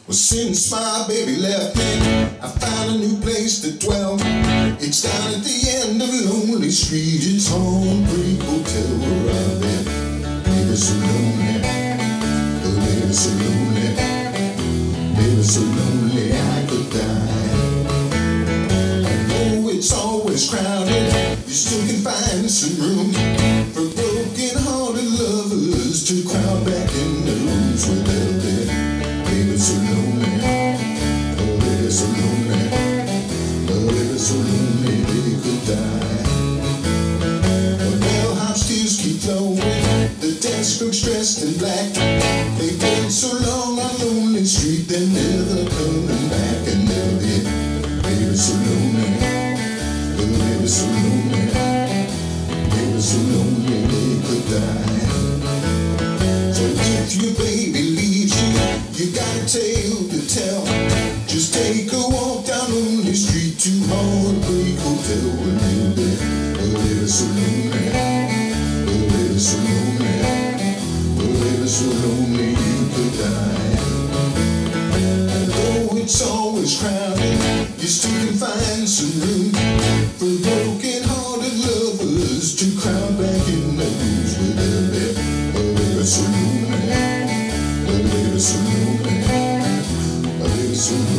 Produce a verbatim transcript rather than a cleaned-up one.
Well, since my baby left me, I found a new place to dwell. It's down at the end of Lonely Street. It's Heartbreak Hotel where I've been. Baby, so lonely. Oh, baby, so lonely. Baby, so lonely I could die. Oh, it's always crowded. You still can find some room for broken-hearted lovers to crowd back in the rooms with Elvis. Baby, so lonely. Oh, baby, so lonely. Oh, baby, so lonely they could die. The bellhop's tears keep flowing. The desk looks dressed in black. They've been so long on Lonely Street, they're never coming back. And they'll be, baby, so lonely. Oh, baby, so lonely. Baby, so lonely they could die. So if your baby leaves you, you got a tale to tell. Just take a walk down Lonely Street to Heartbreak Hotel when you'll be. Oh, baby, so lonely. Oh, baby, so lonely. Oh, baby, so lonely you could die. And though it's always crowded, you still can find some room for broken-hearted lovers to crowd back in the rooms with Elvis. Oh, baby, so lonely. Oh, baby, so lonely. Oh, baby, so lonely.